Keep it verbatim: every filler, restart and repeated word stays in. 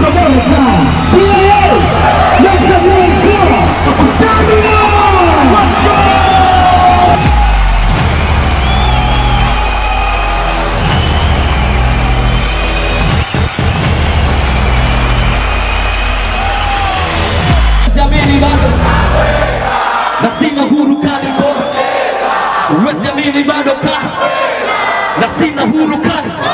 Tabata, T A A, make some noise for Stamina! Let's go! Resiamini bado na sina huru kali ko. Resiamini bado ka na sina huru kali.